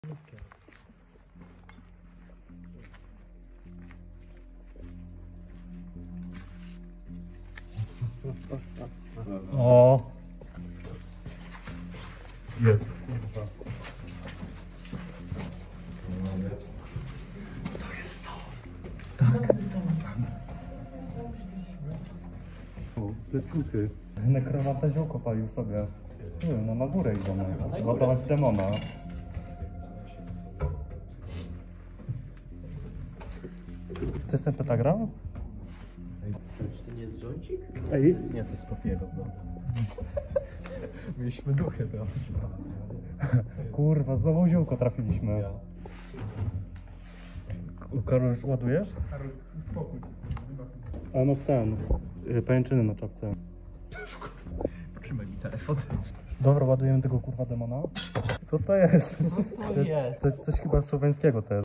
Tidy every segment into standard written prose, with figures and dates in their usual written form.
O! Jest. To jest to. Tak. O, plecuchy. Nekromanta ziółko palił sobie. No na górę idziemy. Ładować demona. To jest ten pentagram? Czy to nie jest dżoncik? Ej. Nie, to jest papieros. Mieliśmy duchy trochę. Kurwa, znowu ziółko trafiliśmy. Karol, już ładujesz? Karol, spokój. A no ten, pajęczyny na czapce. Trzymaj mi telefon. Dobra, ładujemy tego kurwa demona. Co to jest? Co to jest? To jest coś chyba słoweńskiego też.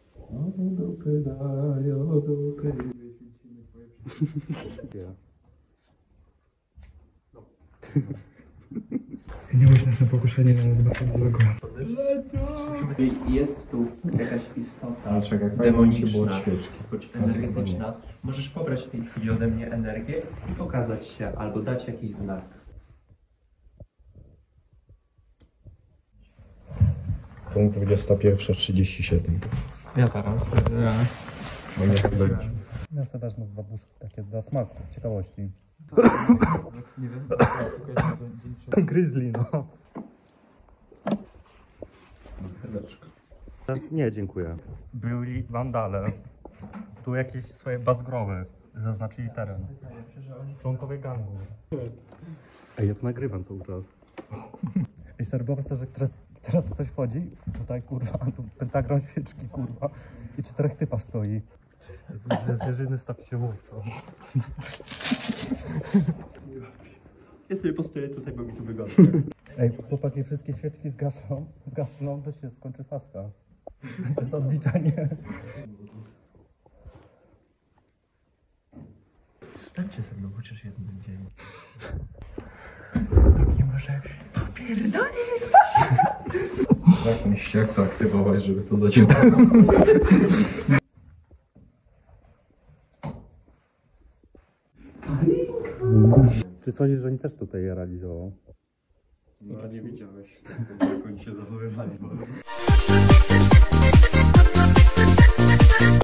Nie byłeś nas na pokuszenie na zobaczenie złego. Jest tu jakaś istota Ale czekaj, demoniczna, świeczki. choć energetyczna. Możesz pobrać w tej chwili ode mnie energię i pokazać się, albo dać jakiś znak. Punkt 21:37. Ja teraz. Bo nie tak będzie. Ja sobie też na dwa buszki takie dla smaku, z ciekawości. Nie wiem. Grizzly, no. Nie, dziękuję. Byli wandale. Tu jakieś swoje bazgroły zaznaczyli teren. Członkowie gangu. Ej, ja to nagrywam cały czas. Ej, stary, wyobraź sobie, że teraz ktoś wchodzi, tutaj kurwa, tu pentagram świeczki, kurwa, i 4 typa stoi. Ze zwierzyny staw się łowcą. Ja sobie postoję tutaj, bo mi tu wygodnie. Ej, chłopaki, wszystkie świeczki zgasną, to się skończy faska. To jest odliczanie. Zostańcie ze mną chociaż jeden dzień. Nie możesz. Popierdolę! Jakąś jak to aktywować, żeby to zadziałało. Czy sądzisz, że oni też tutaj je realizował? No nie widziałeś, jak oni się zachowywali.